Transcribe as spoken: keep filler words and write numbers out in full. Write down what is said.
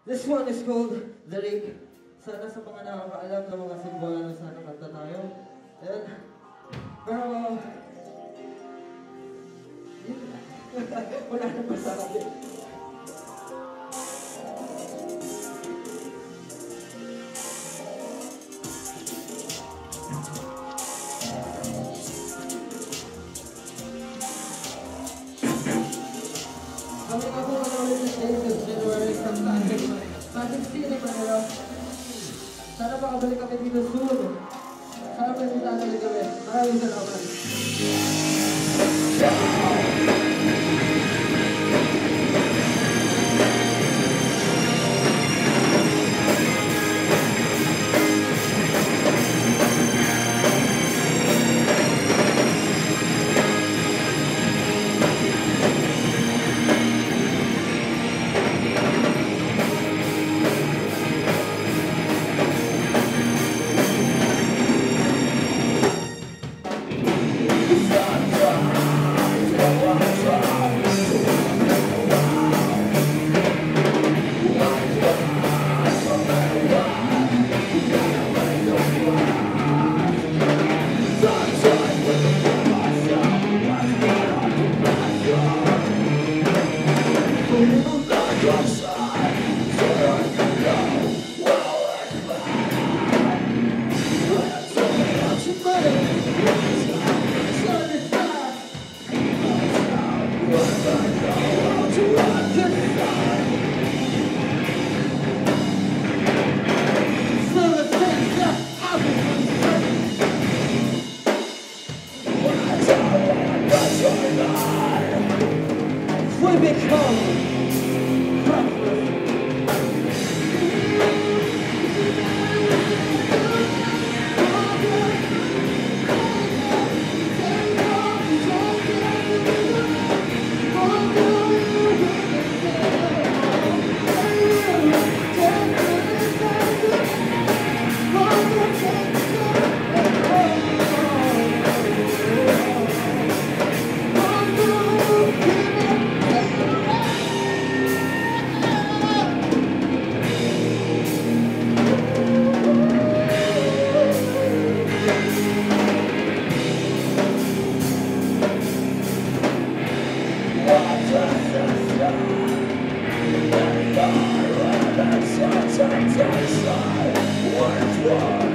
This one is called the Rake. Sana sa mga nakakaalam ng mga simbola sana kanta tayo. Ayan. Pero, yun na. Wala na pa sa akin. Kami nga po manawin sa stage of Janauray sa Pasig. Pasig City, Manila. Sana makabalik kami dito soon. Sana pa yung tanong kami. Maraming salamat. We become Worth